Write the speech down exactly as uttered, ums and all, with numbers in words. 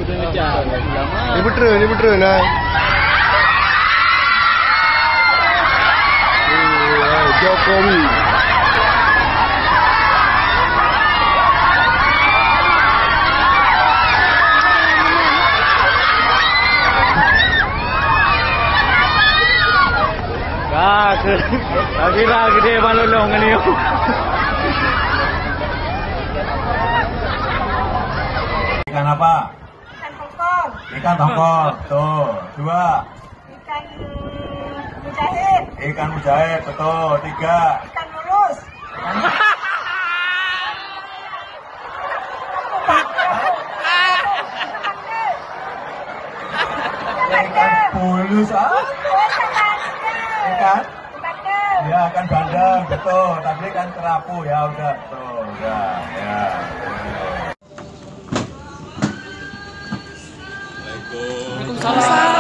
Ini betul, ini betul nah. Jokowi. Kak, kira gede malolong ini. Ikan apa? Ikan tongkol. Ikan tongkol. Tuh, dua. Ikan mujahid. Ikan mujair, betul. Tiga. Ikan lurus. Ikan bulus, ah? Ikan? Ya, ikan bandeng, betul. Tadi ikan kerapu, ya udah, betul. Udah, ya. Waalaikumsalam.